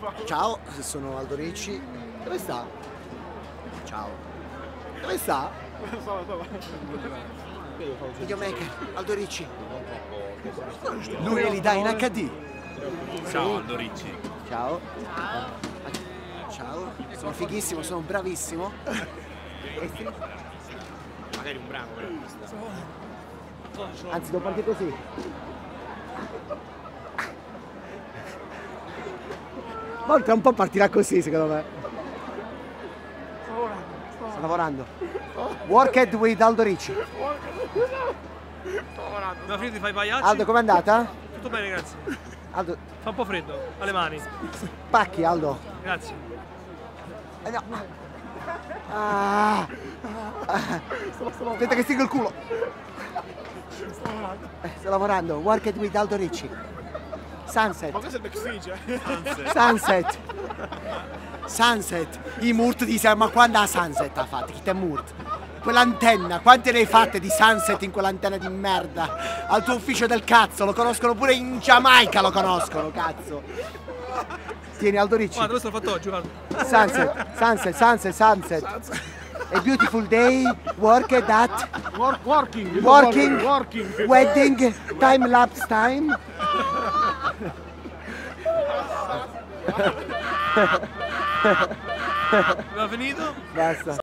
Ciao, sono Aldo Ricci. Dove sta? Ciao. Dove sta? Videomaker, Aldo Ricci. Lui li dà in HD. Ciao Aldo Ricci. Ciao. Ciao. Sono fighissimo, sono bravissimo. Magari un brano però. Anzi, devo partire così. Ma tra un po' partirà così, secondo me. Sto lavorando. Worked with Aldo Ricci. Abbiamo finito di fare i pagliacci? Aldo, com'è andata? Tutto bene, grazie. Aldo, Fa un po' freddo, alle mani. pacchi, Aldo. Grazie. No. Ah. Aspetta che stringo il culo. Sto lavorando. Worked with Aldo Ricci. Sunset. Ma questo è il backstage, Sunset. Sunset. I Murt dicono, ma quando ha Sunset ha fatto? Chi te Murt? Quell'antenna, quante ne hai fatte di Sunset in quell'antenna di merda? Al tuo ufficio del cazzo, lo conoscono pure in Giamaica, lo conoscono, cazzo. Tieni Aldo Ricci. Guarda, questo l'ho fatto oggi, guarda. Sunset, sunset, sunset, sunset. A beautiful day, worked at working, wedding, time lapse time. Abbiamo finito? Basta.